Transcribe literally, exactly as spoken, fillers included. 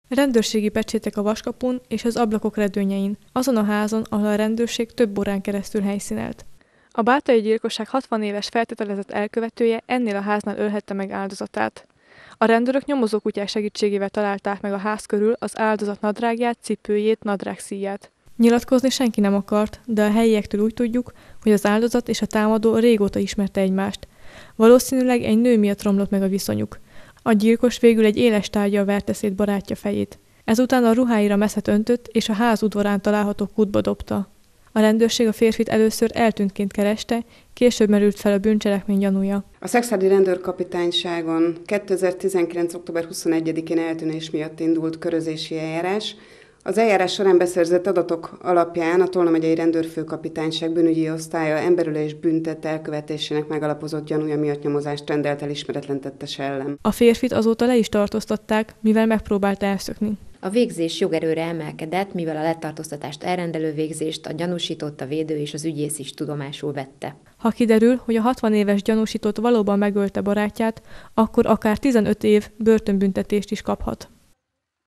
Rendőrségi pecsétek a vaskapun és az ablakok redőnyein, azon a házon, ahol a rendőrség több órán keresztül helyszínelt. A bátai gyilkosság hatvan éves feltételezett elkövetője ennél a háznál ölhette meg áldozatát. A rendőrök nyomozókutyák segítségével találták meg a ház körül az áldozat nadrágját, cipőjét, nadrágszíját. Nyilatkozni senki nem akart, de a helyiektől úgy tudjuk, hogy az áldozat és a támadó régóta ismerte egymást. Valószínűleg egy nő miatt romlott meg a viszonyuk. A gyilkos végül egy éles tárggyal verte szét barátja fejét. Ezután a ruháira meszet öntött, és a ház udvarán található kútba dobta. A rendőrség a férfit először eltűntként kereste, később merült fel a bűncselekmény gyanúja. A szekszárdi rendőrkapitányságon kétezer-tizenkilenc. október huszonegyedikén eltűnés miatt indult körözési eljárás. Az eljárás során beszerzett adatok alapján a Tolna megyei rendőrfőkapitányság bűnügyi osztálya emberölés bűntett elkövetésének megalapozott gyanúja miatt nyomozást rendelt el ismeretlen tettes ellen. A férfit azóta le is tartóztatták, mivel megpróbálta elszökni. A végzés jogerőre emelkedett, mivel a letartóztatást elrendelő végzést a gyanúsított, a védő és az ügyész is tudomásul vette. Ha kiderül, hogy a hatvan éves gyanúsított valóban megölte barátját, akkor akár tizenöt év börtönbüntetést is kaphat.